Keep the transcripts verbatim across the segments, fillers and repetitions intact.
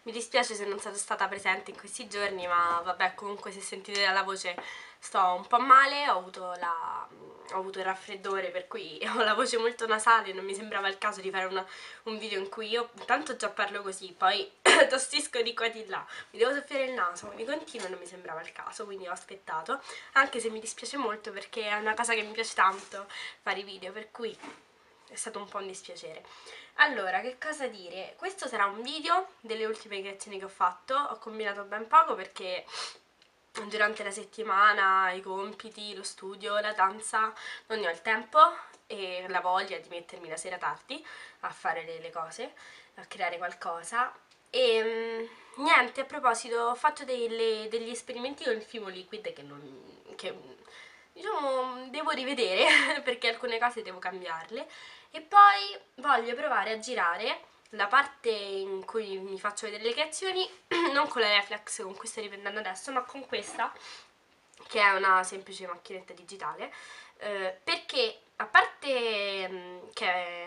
Mi dispiace se non sono stata presente in questi giorni, ma vabbè, comunque se sentite dalla voce sto un po' male, ho avuto, la, ho avuto il raffreddore, per cui ho la voce molto nasale, non mi sembrava il caso di fare una, un video in cui io intanto già parlo così, poi tossisco di qua e di là, mi devo soffiare il naso, di continuo non mi sembrava il caso, quindi ho aspettato, anche se mi dispiace molto perché è una cosa che mi piace tanto fare i video, per cui è stato un po' un dispiacere. Allora, che cosa dire? Questo sarà un video delle ultime creazioni che ho fatto, ho combinato ben poco perché durante la settimana, i compiti, lo studio, la danza, non ne ho il tempo e la voglia di mettermi la sera tardi a fare le, le cose, a creare qualcosa. E mh, niente, a proposito, ho fatto delle, degli esperimenti con il Fimo Liquid che non... Che, diciamo, devo rivedere perché alcune cose devo cambiarle, e poi voglio provare a girare la parte in cui mi faccio vedere le creazioni non con la reflex con cui sto riprendendo adesso, ma con questa che è una semplice macchinetta digitale, eh, perché a parte mh, che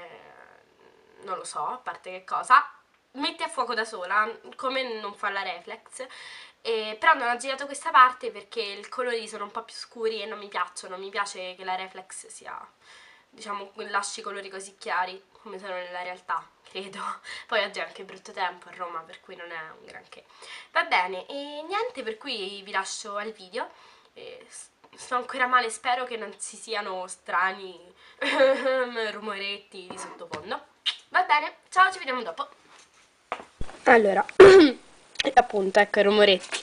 non lo so, a parte che cosa, mette a fuoco da sola, come non fa la reflex. Eh, però non ho girato questa parte perché i colori sono un po' più scuri e non mi piacciono, mi piace che la reflex sia, diciamo, lasci i colori così chiari come sono nella realtà, credo. Poi oggi è anche brutto tempo a Roma, per cui non è un granché. Va bene, e niente, per cui vi lascio al video. E sto ancora male, spero che non ci siano strani rumoretti di sottofondo. Va bene, ciao, ci vediamo dopo. Allora, appunto, ecco i rumoretti.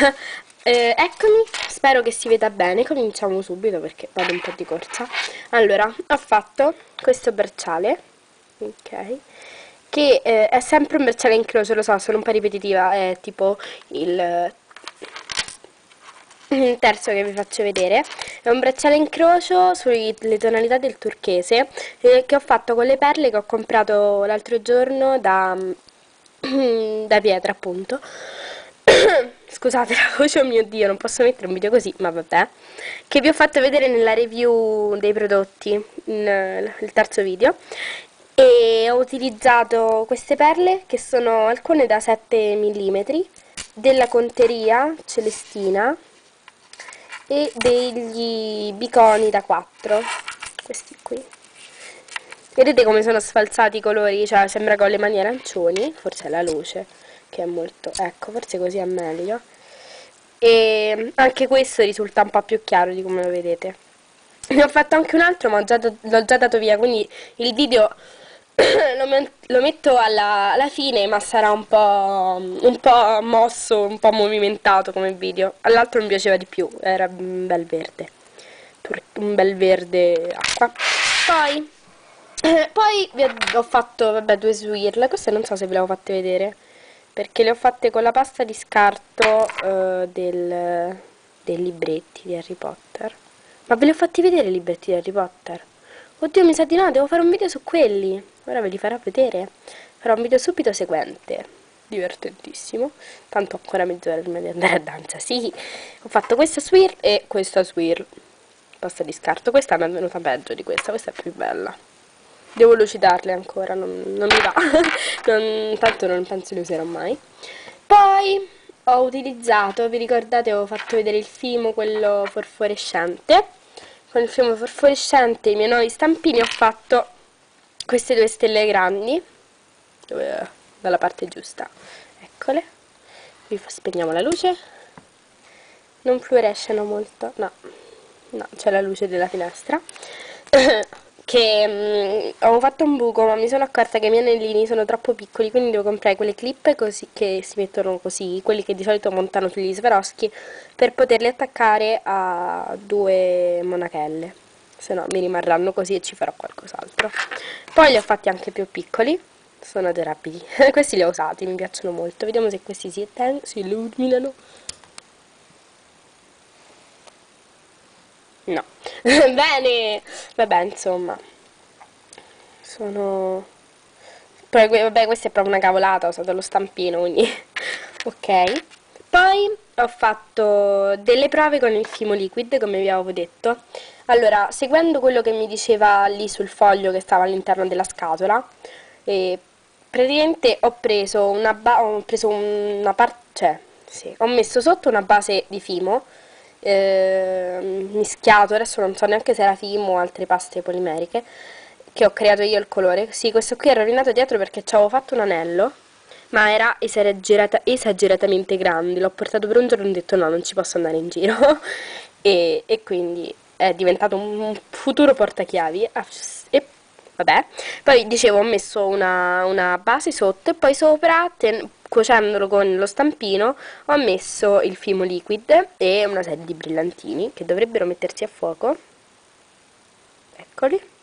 eh, eccomi, spero che si veda bene. Cominciamo subito perché vado un po' di corsa. Allora, ho fatto questo bracciale, ok, che eh, è sempre un bracciale in croce, lo so, sono un po' ripetitiva, è tipo il terzo che vi faccio vedere. È un bracciale in crocio sulle tonalità del turchese, eh, che ho fatto con le perle che ho comprato l'altro giorno da, da Pietra, appunto. Scusate la voce, oh mio Dio, non posso mettere un video così, ma vabbè. Che vi ho fatto vedere nella review dei prodotti, in, il terzo video. E ho utilizzato queste perle, che sono alcune da sette millimetri, della Conteria Celestina, e degli biconi da quattro, questi qui. Vedete come sono sfalsati i colori? Cioè sembra che ho le mani arancioni, forse è la luce che è molto, ecco, forse così è meglio. E anche questo risulta un po' più chiaro di come lo vedete. Ne ho fatto anche un altro, ma l'ho già, già dato via, quindi il video lo, lo metto alla, alla fine, ma sarà un po', un po' mosso, un po' movimentato come video. All'altro mi piaceva di più, era un bel verde, un bel verde acqua. Poi, eh, poi vi ho fatto, vabbè, due swirl, queste non so se ve le ho fatte vedere, perché le ho fatte con la pasta di scarto eh, del, dei libretti di Harry Potter. Ma ve li ho fatti vedere i libretti di Harry Potter? Oddio, mi sa di no, devo fare un video su quelli. Ora ve li farò vedere. Farò un video subito seguente. Divertentissimo. Tanto ho ancora mezz'ora prima di andare a danza. Sì, ho fatto questa swirl e questa swirl. Pasta di scarto. Questa mi è venuta peggio di questa, questa è più bella. Devo lucidarle ancora, non, non mi va. non, tanto non penso le userò mai. Poi ho utilizzato, vi ricordate, avevo fatto vedere il Fimo, quello fosforescente. Con il fiume fosforescente e i miei nuovi stampini ho fatto queste due stelle grandi, dove, dalla parte giusta, eccole. Qui spegniamo la luce, non fluoresceno molto, no, no, c'è la luce della finestra. Che mh, ho fatto un buco, ma mi sono accorta che i miei anellini sono troppo piccoli, quindi devo comprare quelle clip così, che si mettono così, quelli che di solito montano sugli Swarovski, per poterli attaccare a due monachelle, se no mi rimarranno così e ci farò qualcos'altro. Poi li ho fatti anche più piccoli, sono adorabili. Questi li ho usati, mi piacciono molto. Vediamo se questi si, si illuminano. No. Bene, vabbè, insomma, sono... Poi, vabbè, questa è proprio una cavolata, ho usato lo stampino, quindi ok. Poi ho fatto delle prove con il Fimo Liquid, come vi avevo detto. Allora, seguendo quello che mi diceva lì sul foglio che stava all'interno della scatola, e praticamente ho preso una ba ho preso una parte, cioè, sì, ho messo sotto una base di Fimo, eh, mischiato, adesso non so neanche se era Fimo o altre paste polimeriche, che ho creato io il colore. Sì, questo qui era rovinato dietro perché ci avevo fatto un anello, ma era esagerata, esageratamente grande, l'ho portato per un giorno e ho detto no, non ci posso andare in giro, e, e quindi è diventato un futuro portachiavi, e vabbè. Poi dicevo, ho messo una, una base sotto e poi sopra, ten- cuocendolo con lo stampino, ho messo il Fimo liquid e una serie di brillantini che dovrebbero mettersi a fuoco, eccoli,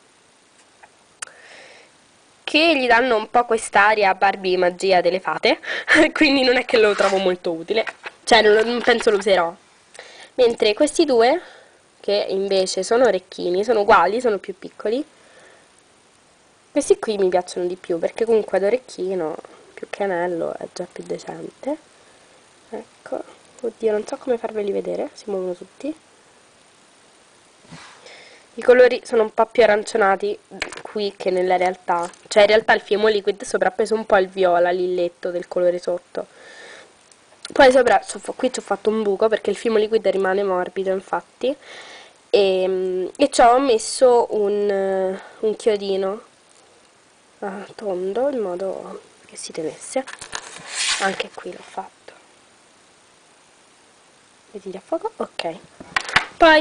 che gli danno un po' quest'aria Barbie magia delle fate, quindi non è che lo trovo molto utile, cioè non, non penso lo userò. Mentre questi due, che invece sono orecchini, sono uguali, sono più piccoli, questi qui mi piacciono di più perché comunque ad orecchino, più che anello, è già più decente. Ecco, oddio, non so come farveli vedere, si muovono tutti. I colori sono un po' più arancionati qui che nella realtà, cioè in realtà il Fimo liquid sopra ha preso un po' il viola, lilletto del colore sotto. Poi sopra, qui ci ho fatto un buco perché il Fimo liquid rimane morbido infatti, e, e ci ho messo un, un chiodino ah, tondo in modo che si tenesse. Anche qui l'ho fatto. Vedi a fuoco? Ok. Poi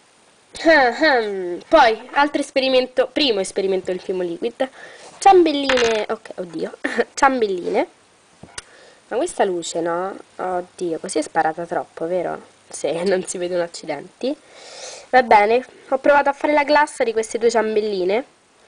poi, altro esperimento, primo esperimento del Fimo liquid, ciambelline, ok, oddio, ciambelline, ma questa luce no? Oddio, così è sparata troppo, vero? Sì, non si vedono accidenti. Va bene, ho provato a fare la glassa di queste due ciambelline,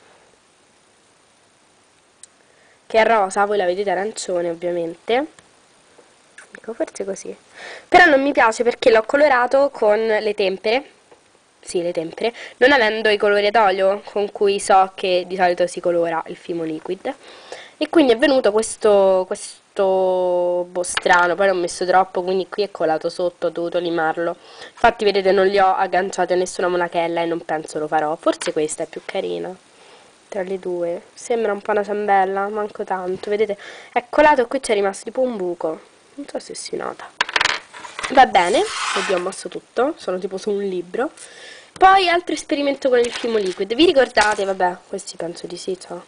che è rosa, voi la vedete arancione ovviamente, ecco, forse così, però non mi piace perché l'ho colorato con le tempere. Sì, le tempere, non avendo i colori ad olio con cui so che di solito si colora il Fimo liquid, e quindi è venuto questo, questo boh, strano. Poi l'ho messo troppo, quindi qui è colato sotto, ho dovuto limarlo, infatti vedete non li ho agganciati a nessuna monachella e non penso lo farò. Forse questa è più carina tra le due, sembra un po' una ciambella, manco tanto, vedete, è colato e qui c'è rimasto tipo un buco, non so se si nota. Va bene, oddio ho mosso tutto, sono tipo su un libro. Poi altro esperimento con il Fimo liquid, vi ricordate, vabbè, questi penso di sì, ciao.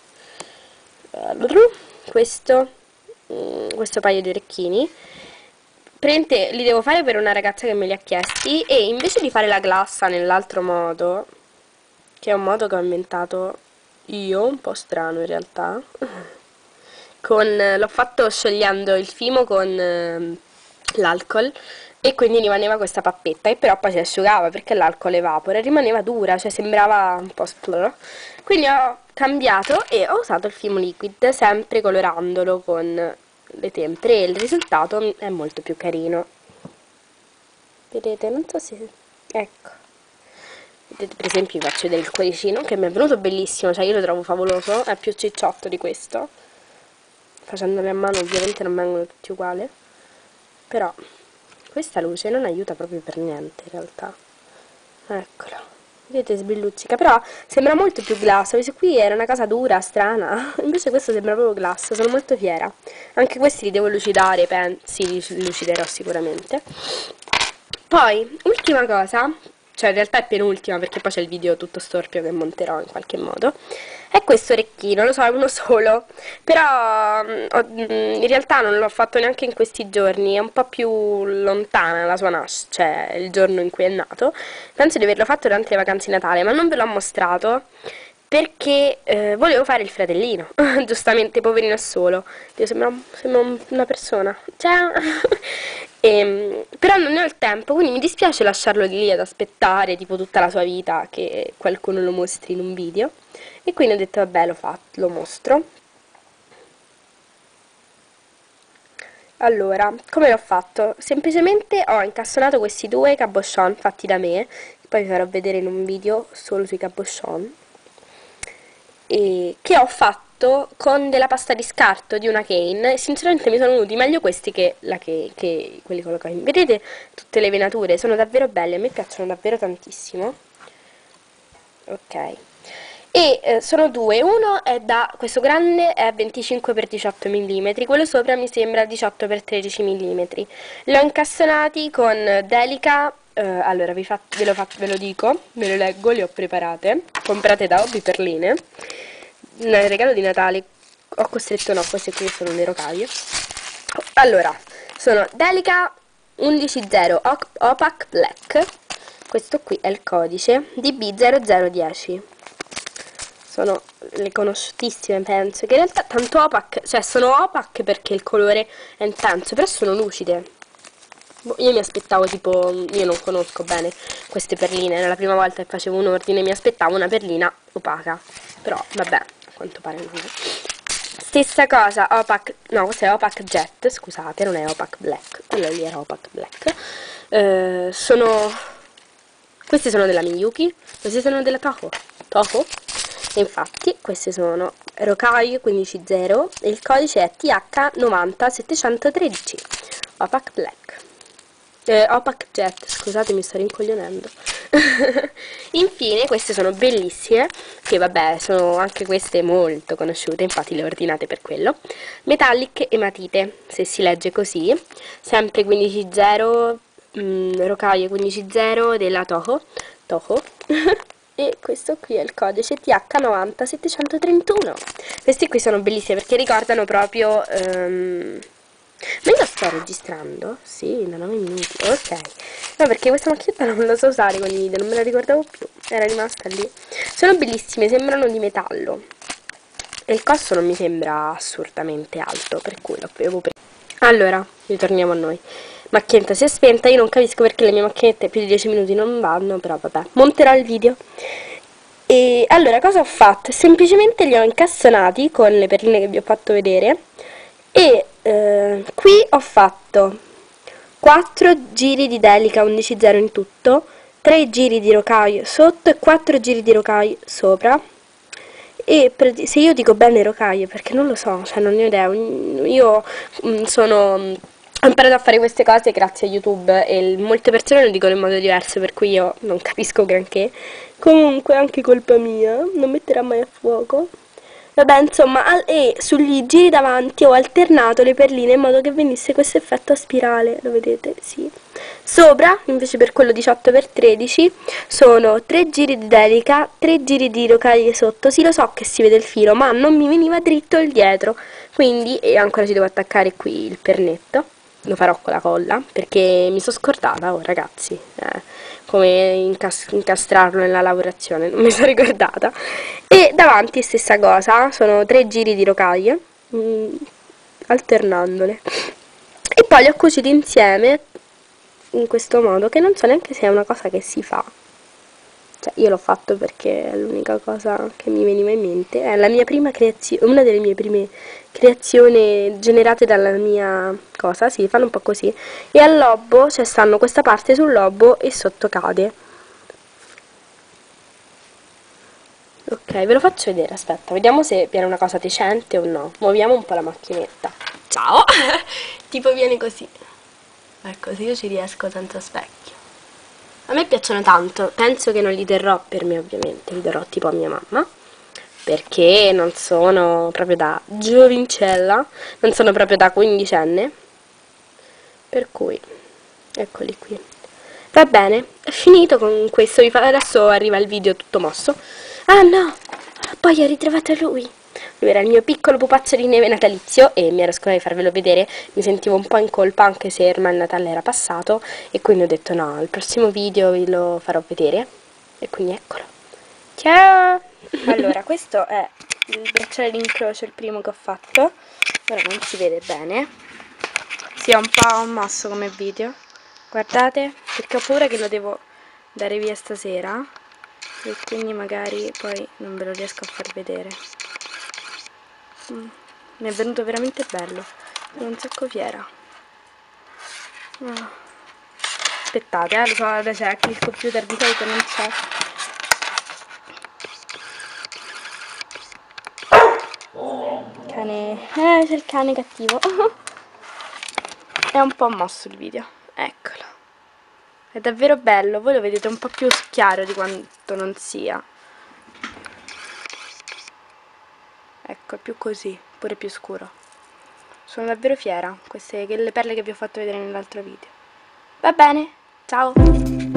Questo, questo paio di orecchini, praticamente li devo fare per una ragazza che me li ha chiesti, e invece di fare la glassa nell'altro modo, che è un modo che ho inventato io, un po' strano in realtà, l'ho fatto sciogliendo il Fimo con eh, l'alcol, e quindi rimaneva questa pappetta, e però poi si asciugava perché l'alcol evapora e rimaneva dura, cioè sembrava un po' sploro. Quindi ho cambiato e ho usato il Fimo liquid, sempre colorandolo con le tempere, e il risultato è molto più carino. Vedete, non so se... ecco. Vedete, per esempio vi faccio vedere il cuoricino che mi è venuto bellissimo, cioè io lo trovo favoloso, è più cicciotto di questo. Facendole a mano ovviamente non vengono tutti uguali, però questa luce non aiuta proprio per niente in realtà. Eccola, vedete, sbrilluccica, però sembra molto più glass. Questo qui era una casa dura, strana, invece questo sembra proprio glass, sono molto fiera. Anche questi li devo lucidare, penso, sì, li luciderò sicuramente. Poi, ultima cosa, cioè in realtà è penultima perché poi c'è il video tutto storpio che monterò in qualche modo, è questo orecchino, lo so, è uno solo, però in realtà non l'ho fatto neanche in questi giorni, è un po' più lontana la sua nascita, cioè il giorno in cui è nato. Penso di averlo fatto durante le vacanze di Natale, ma non ve l'ho mostrato perché eh, volevo fare il fratellino, giustamente, poverino è solo. Io sembra, sembra una persona, cioè... e, però non ne ho il tempo, quindi mi dispiace lasciarlo lì ad aspettare tipo tutta la sua vita che qualcuno lo mostri in un video, e quindi ho detto vabbè, lo fatto, lo mostro. Allora, come l'ho fatto? Semplicemente ho incassonato questi due cabochon fatti da me, che poi vi farò vedere in un video solo sui cabochon, e che ho fatto con della pasta di scarto di una Cane, e sinceramente mi sono venuti meglio questi che, la che, che quelli con la Cane. Vedete tutte le venature? Sono davvero belle, a me piacciono davvero tantissimo. Ok. e eh, sono due, uno è da, questo grande è venticinque per diciotto millimetri, quello sopra mi sembra diciotto per tredici millimetri. Li ho incastonati con Delica, eh, allora vi fa, ve, lo fa, ve lo dico, ve lo leggo, le ho preparate, comprate da Hobby Perline, nel regalo di Natale, ho costretto, no, queste qui sono le rocaie. Allora, sono Delica undici zero Opaque Black, questo qui è il codice, D B zero zero dieci. Sono le conosciutissime, penso, che in realtà tanto opaque, cioè sono opaque perché il colore è intenso, però sono lucide. Io mi aspettavo tipo, io non conosco bene queste perline, era la prima volta che facevo un ordine, mi aspettavo una perlina opaca, però vabbè, a quanto pare non è. Stessa cosa, opaque, no, questo è Opaque Jet, scusate, non è Opaque Black, quello lì era Opaque Black. Eh, sono, questi sono della Miyuki, questi sono della Toho, Toho. E infatti queste sono Rokai quindici zero e il codice è T H novanta settecentotredici Opaque Black, eh, Opaque Jet, scusate, mi sto rincoglionendo. Infine queste sono bellissime, che vabbè sono anche queste molto conosciute, infatti le ho ordinate per quello. Metallic e matite, se si legge così, sempre quindici zero, mm, Rokai quindici zero della Toho, Toho. E questo qui è il codice T H novanta settecentotrentuno. Questi qui sono bellissimi perché ricordano proprio... Um... Ma io la sto registrando? Sì, da nove minuti. Ok. No, perché questa macchinetta non la so usare con i video, non me la ricordavo più. Era rimasta lì. Sono bellissime, sembrano di metallo. E il costo non mi sembra assurdamente alto, per cui l'avevo preso. Allora, ritorniamo a noi. Macchinetta si è spenta, io non capisco perché le mie macchinette più di dieci minuti non vanno, però vabbè, monterò il video. E allora, cosa ho fatto? Semplicemente li ho incastonati con le perline che vi ho fatto vedere e eh, qui ho fatto quattro giri di Delica undici zero in tutto, tre giri di rocaio sotto e quattro giri di rocaio sopra. E per, se io dico bene rocaio, perché non lo so, cioè non ne ho idea, io mh, sono... Mh, ho imparato a fare queste cose grazie a YouTube e molte persone lo dicono in modo diverso, per cui io non capisco granché. Comunque anche colpa mia, non metterà mai a fuoco. Vabbè, insomma, al, e sugli giri davanti ho alternato le perline in modo che venisse questo effetto a spirale, lo vedete? Sì. Sopra, invece per quello diciotto per tredici, sono tre giri di Delica, tre giri di rocaille sotto. Sì, lo so che si vede il filo, ma non mi veniva dritto il dietro, quindi, e ancora ci devo attaccare qui il pernetto. Lo farò con la colla perché mi sono scordata, oh ragazzi, eh, come incas incastrarlo nella lavorazione, non mi sono ricordata. E davanti stessa cosa, sono tre giri di rocaille, mh, alternandole, e poi li ho cuciti insieme in questo modo, che non so neanche se è una cosa che si fa. Cioè, io l'ho fatto perché è l'unica cosa che mi veniva in mente, è la mia prima creazione, una delle mie prime creazioni generate dalla mia cosa, si sì, fanno un po' così, e al lobo, cioè stanno questa parte sul lobo e sotto cade. Ok, ve lo faccio vedere, aspetta, vediamo se viene una cosa decente o no. Muoviamo un po' la macchinetta. Ciao! Tipo viene così. Ecco, se io ci riesco senza specchio. A me piacciono tanto, penso che non li terrò per me ovviamente, li terrò tipo a mia mamma, perché non sono proprio da giovincella, non sono proprio da quindicenne, per cui, eccoli qui. Va bene, è finito con questo, adesso arriva il video tutto mosso. Ah no, poi ho ritrovato lui. Lui era il mio piccolo pupazzo di neve natalizio e mi ero scordata di farvelo vedere, mi sentivo un po' in colpa anche se ormai il Natale era passato e quindi ho detto no, al prossimo video ve lo farò vedere e quindi eccolo. Ciao! Allora, questo è il bracciale d'incrocio, il primo che ho fatto, ora non si vede bene, si è un po' mosso come video, guardate, perché ho paura che lo devo dare via stasera e quindi magari poi non ve lo riesco a far vedere. Mm, mi è venuto veramente bello, sono un sacco fiera. Oh. Aspettate, eh, lo so, ora c'è anche il computer, di solito non c'è. Cane, eh, c'è il cane cattivo. È un po' mosso il video, eccolo. È davvero bello, voi lo vedete un po' più chiaro di quanto non sia. ecco, è più così, pure più scuro. Sono davvero fiera, queste che le perle che vi ho fatto vedere nell'altro video. Va bene, ciao!